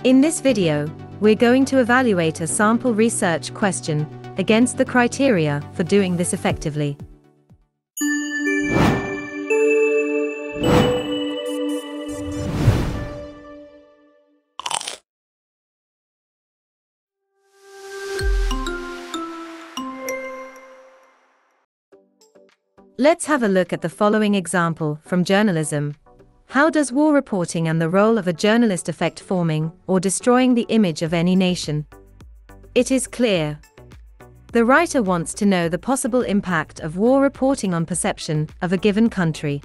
In this video, we're going to evaluate a sample research question against the criteria for doing this effectively. Let's have a look at the following example from journalism. How does war reporting and the role of a journalist affect forming or destroying the image of any nation? It is clear. The writer wants to know the possible impact of war reporting on perception of a given country.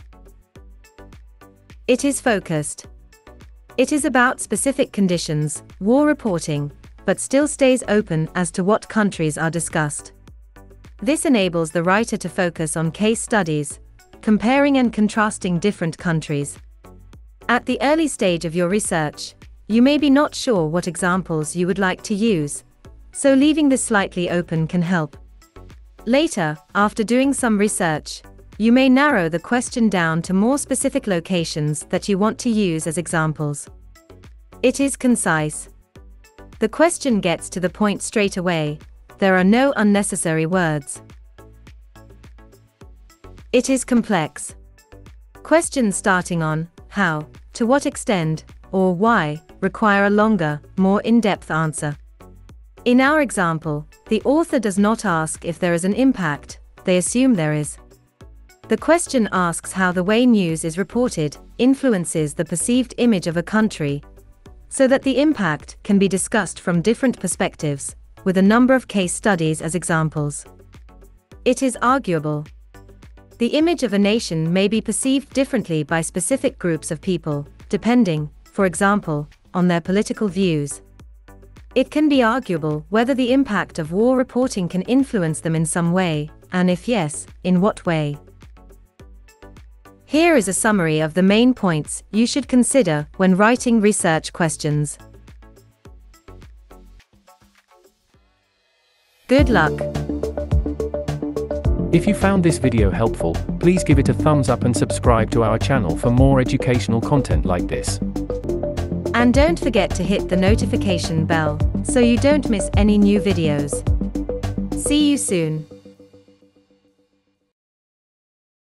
It is focused. It is about specific conditions, war reporting, but still stays open as to what countries are discussed. This enables the writer to focus on case studies, comparing and contrasting different countries. At the early stage of your research, you may be not sure what examples you would like to use, so leaving this slightly open can help. Later, after doing some research, you may narrow the question down to more specific locations that you want to use as examples. It is concise. The question gets to the point straight away. There are no unnecessary words. It is complex. Questions starting on how, to what extent, or why require a longer, more in-depth answer. In our example, the author does not ask if there is an impact, they assume there is. The question asks how the way news is reported influences the perceived image of a country, so that the impact can be discussed from different perspectives, with a number of case studies as examples. It is arguable. The image of a nation may be perceived differently by specific groups of people, depending, for example, on their political views. It can be arguable whether the impact of war reporting can influence them in some way, and if yes, in what way. Here is a summary of the main points you should consider when writing research questions. Good luck! If you found this video helpful, please give it a thumbs up and subscribe to our channel for more educational content like this. And don't forget to hit the notification bell, so you don't miss any new videos. See you soon!